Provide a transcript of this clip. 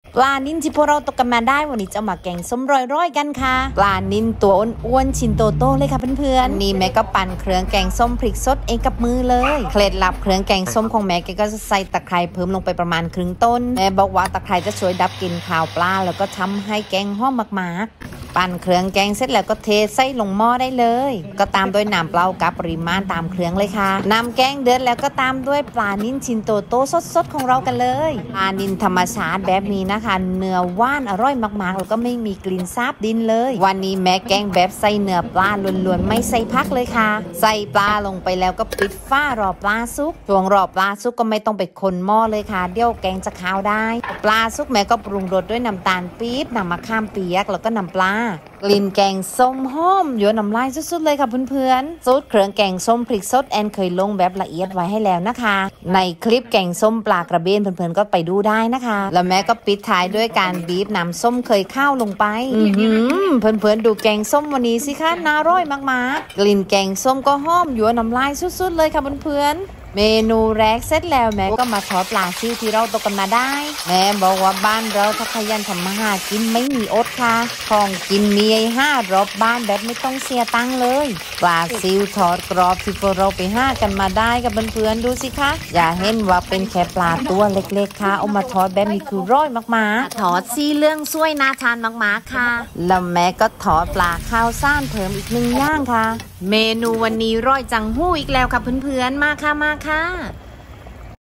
ปลานิ่นที่พวกเราตกกันมาได้วันนี้จะมาแกงส้มร่อยๆกันค่ะปลานิ่นตัวอ้วนๆชิ้นโตๆเลยค่ะเพื่อนๆนี่แม่ก็ปั่นเครื่องแกงส้มพริกสดเองกับมือเลยเคล็ดลับเครื่องแกงส้มของแม่แกก็จะใส่ตะไคร้เพิ่มลงไปประมาณครึ่งต้นแม่บอกว่าตะไคร้จะช่วยดับกลิ่นคาวปลาแล้วก็ทำให้แกงหอมมากๆปั่นเครื่องแกงเสร็จแล้วก็เทใส่ลงหม้อได้เลยก็ตามด้วยน้ำเปล่ากับปริมาณตามเครื่องเลยค่ะน้ำแกงเดือดแล้วก็ตามด้วยปลานิ่นชิ้นโตๆสดๆของเรากันเลยปลานิ่นธรรมชาติแบบนี้นะคะเนื้อว่านอร่อยมากๆแล้วก็ไม่มีกลิ่นซาบดินเลยวันนี้แม่แกงแบบใส่เนื้อปลาล้วนๆไม่ใส่ผักเลยค่ะใส่ปลาลงไปแล้วก็ปิดฝ้ารอปลาสุกช่วงรอปลาสุกก็ไม่ต้องไปคนหม้อเลยค่ะเดี๋ยวแกงจะคาวได้ปลาสุกแม่ก็ปรุงรสด้วยน้ำตาลปี๊บน้ำมะขามเปียกแล้วก็น้ำปลากลิ่นแกงส้มหอมยั่วน้ำลายสุดๆเลยค่ะเพื่อนๆสูตรเครื่องแกงส้มพริกสดแอนเคยลงแบบละเอียดไว้ให้แล้วนะคะในคลิปแกงส้มปลากระเบนเพื่อนๆก็ไปดูได้นะคะแล้วแม่ก็ปิดท้ายด้วยการบีบน้ำส้มเคยข้าวลงไปเพื่อนๆดูแกงส้มวันนี้สิคะน่าอร่อยมากๆกลิ่นแกงส้มก็หอมยั่วน้ำลายสุดๆเลยค่ะเพื่อนๆเมนูแรกเสร็จแล้วแม่ก็มาทอดปลาซิวที่เราตกกันมาได้แม่บอกว่าบ้านเราถ้าขยันทำมาหากินไม่มีอดค่ะของกินมี5 รอบบ้านแบบไม่ต้องเสียตังค์เลยปลาซิวทอดกรอบที่พวกเราไปห้ากันมาได้กับเพื่อนๆดูสิคะอย่าเห็นว่าเป็นแค่ปลาตัวเล็กๆค่ะเอามาทอดแบบนี้คือร้อยมากๆทอดสีเหลืองสวยน่าทานมากๆค่ะแล้วแม่ก็ทอดปลาข้าวซ่านเพิ่มอีก1 อย่างค่ะเมนูวันนี้ร้อยจังหู้อีกแล้วค่ะเพื่อนๆมาค่ะ